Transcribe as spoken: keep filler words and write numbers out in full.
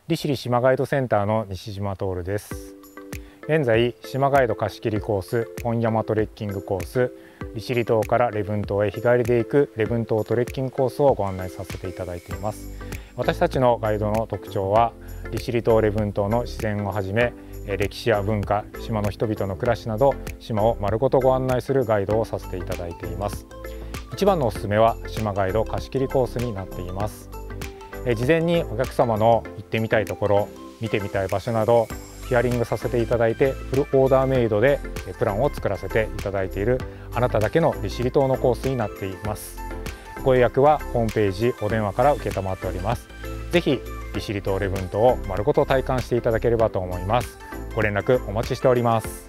利尻島ガイドセンターの西島徹です。現在、島ガイド貸し切りコース、本山トレッキングコース、利尻島から礼文島へ日帰りで行く礼文島トレッキングコースをご案内させていただいています。私たちのガイドの特徴は、利尻島礼文島の自然をはじめ、歴史や文化、島の人々の暮らしなど、島を丸ごとご案内するガイドをさせていただいています。一番のおすすめは島ガイド貸し切りコースになっています。事前にお客様の行ってみたいところ、見てみたい場所などヒアリングさせていただいて、フルオーダーメイドでプランを作らせていただいているあなただけの利尻島のコースになっています。ご予約はホームページ、お電話から承っております。ぜひ利尻島礼文島を丸ごと体感していただければと思います。ご連絡お待ちしております。